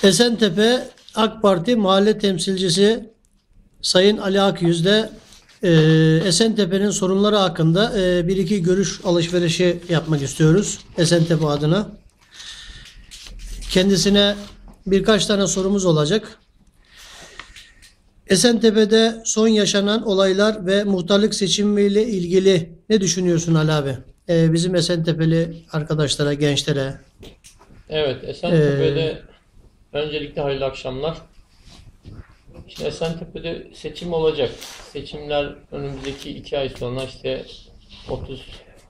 Esentepe AK Parti Mahalle Temsilcisi Sayın Ali Akyüz de Esentepe'nin sorunları hakkında bir iki görüş alışverişi yapmak istiyoruz Esentepe adına. Kendisine birkaç tane sorumuz olacak. Esentepe'de son yaşanan olaylar ve muhtarlık seçimiyle ilgili ne düşünüyorsun Ali abi? Bizim Esentepe'li arkadaşlara, gençlere. Evet, Esentepe'de öncelikle hayırlı akşamlar. İşte Esentepe'de seçim olacak. Seçimler önümüzdeki 2 ay sonra 30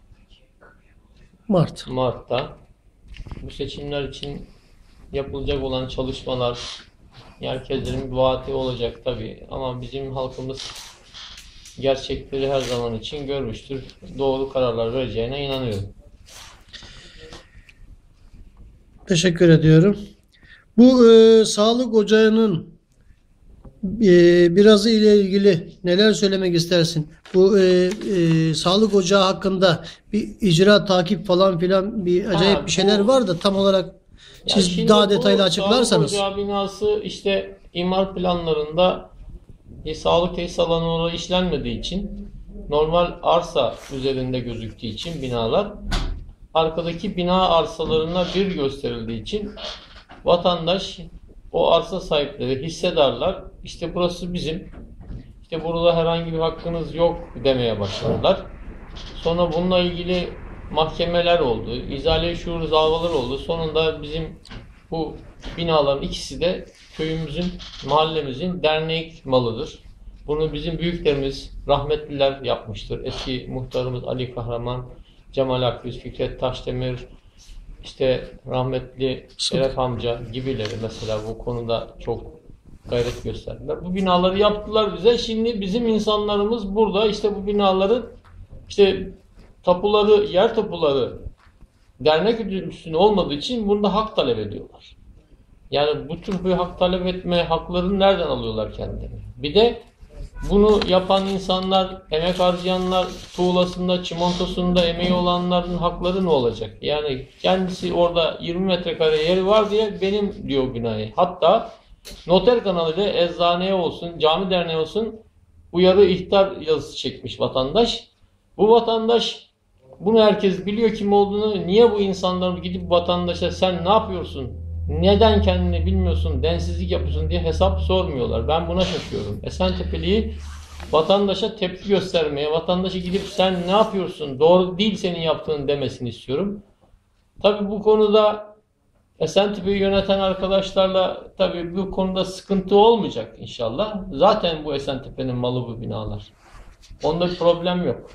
Mart'ta. Bu seçimler için yapılacak olan çalışmalar, herkesin bir vaati olacak tabii. Ama bizim halkımız gerçekleri her zaman için görmüştür. Doğru kararlar vereceğine inanıyorum. Teşekkür ediyorum. Bu sağlık ocağının birazı ile ilgili neler söylemek istersin? Bu sağlık ocağı hakkında bir icra, takip falan filan bir acayip bir şeyler var da tam olarak siz daha detaylı açıklarsanız. Sağlık ocağı binası imar planlarında sağlık tesis alanı olarak işlenmediği için, normal arsa üzerinde gözüktüğü için binalar, arkadaki bina arsalarına bir gösterildiği için vatandaş, o arsa sahipleri, hissedarlar burası bizim, burada herhangi bir hakkınız yok demeye başladılar. Sonra bununla ilgili mahkemeler oldu, izale şuur davaları oldu. Sonunda bizim bu binaların ikisi de köyümüzün, mahallemizin dernek malıdır. Bunu bizim büyüklerimiz, rahmetliler yapmıştır. Eski muhtarımız Ali Kahraman, Cemal Akgüz, Fikret Taşdemir, rahmetli Şeref amca gibileri mesela bu konuda çok gayret gösterdiler. Bu binaları yaptılar bize. Şimdi bizim insanlarımız burada bu binaların tapuları, yer tapuları dernek üstüne olmadığı için bunda hak talep ediyorlar. Yani bu tür bir hak talep etme haklarını nereden alıyorlar kendilerine? Bir de bunu yapan insanlar, emek harcayanlar, tuğlasında, çimentosunda emeği olanların hakları ne olacak? Yani kendisi orada 20 metrekare yeri var diye benim diyor binayı. Hatta noter kanalıyla eczaneye olsun, cami derneği olsun uyarı ihtar yazısı çekmiş vatandaş. Bu vatandaş, bunu herkes biliyor kim olduğunu. Niye bu insanlar gidip vatandaşa sen ne yapıyorsun? Neden kendini bilmiyorsun, densizlik yapıyorsun diye hesap sormuyorlar. Ben buna şaşıyorum. Esentepe'liyi vatandaşa tepki göstermeye, vatandaşa gidip sen ne yapıyorsun, doğru değil senin yaptığın demesini istiyorum. Tabii bu konuda Esentepe'yi yöneten arkadaşlarla tabii bu konuda sıkıntı olmayacak inşallah. Zaten bu Esentepe'nin malı bu binalar. Onda bir problem yok.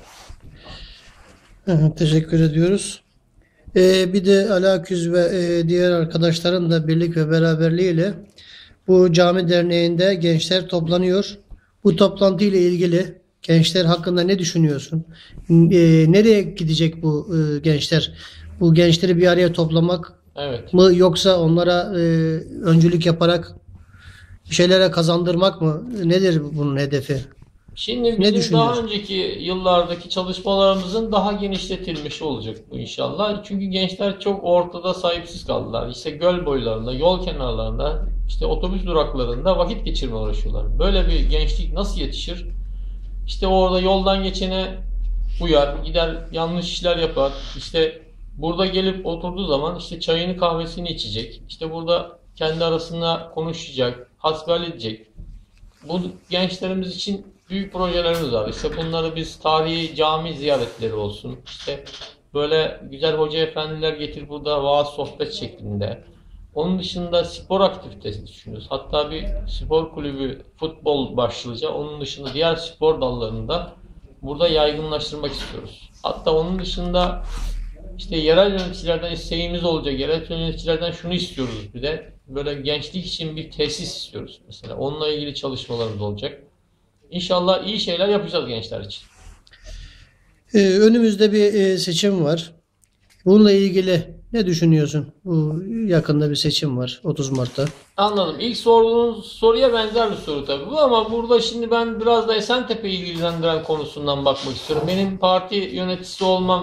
Teşekkür ediyoruz. Bir de Ali Akyüz ve diğer arkadaşların da birlik ve beraberliğiyle bu cami derneğinde gençler toplanıyor. Bu toplantı ile ilgili gençler hakkında ne düşünüyorsun? Nereye gidecek bu gençler? Bu gençleri bir araya toplamak mı, yoksa onlara öncülük yaparak bir şeylere kazandırmak mı? Nedir bunun hedefi? Şimdi bizim daha önceki yıllardaki çalışmalarımızın daha genişletilmiş olacak bu inşallah. Çünkü gençler çok ortada, sahipsiz kaldılar. Göl boylarında, yol kenarlarında, otobüs duraklarında vakit geçirmeye uğraşıyorlar. Böyle bir gençlik nasıl yetişir? Orada yoldan geçene uyar, gider yanlış işler yapar. Burada gelip oturduğu zaman çayını kahvesini içecek. Burada kendi arasında konuşacak, hasbihal edecek. Bu gençlerimiz için büyük projelerimiz var. Bunları biz tarihi cami ziyaretleri olsun. Böyle güzel hoca efendiler getir burada vaaz sohbet şeklinde. Onun dışında spor aktivitesi düşünüyoruz. Hatta bir spor kulübü, futbol başlıca. Onun dışında diğer spor dallarında burada yaygınlaştırmak istiyoruz. Hatta onun dışında yerel yöneticilerden isteğimiz olacak. Yerel yöneticilerden şunu istiyoruz bir de. Böyle gençlik için bir tesis istiyoruz mesela. Onunla ilgili çalışmalarımız olacak. İnşallah iyi şeyler yapacağız gençler için. Önümüzde bir seçim var. Bununla ilgili ne düşünüyorsun? Bu yakında bir seçim var 30 Mart'ta. Anladım. İlk sorduğunuz soruya benzer bir soru tabii bu, ama burada şimdi ben biraz da Esentepe'yi ilgilendiren konusundan bakmak istiyorum. Benim parti yöneticisi olmam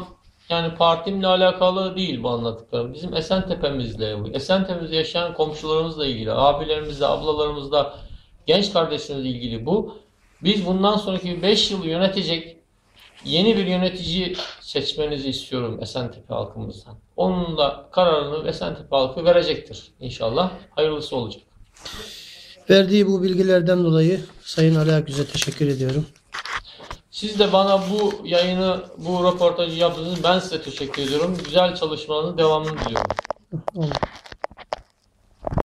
Yani partimle alakalı değil bu anlattıklarım. Bizim Esentepe'mizle, Esentepe'mizde yaşayan komşularımızla ilgili, abilerimizle, ablalarımızla, genç kardeşlerimizle ilgili bu. Biz bundan sonraki 5 yıl yönetecek yeni bir yönetici seçmenizi istiyorum Esentepe halkımızdan. Onun da kararını Esentepe halkı verecektir inşallah. Hayırlısı olacak. Verdiği bu bilgilerden dolayı Sayın Ali Akgüz'e teşekkür ediyorum. Siz de bana bu yayını, bu röportajı yaptığınız için ben size teşekkür ediyorum. Güzel çalışmanızın devamını diliyorum. Oldu.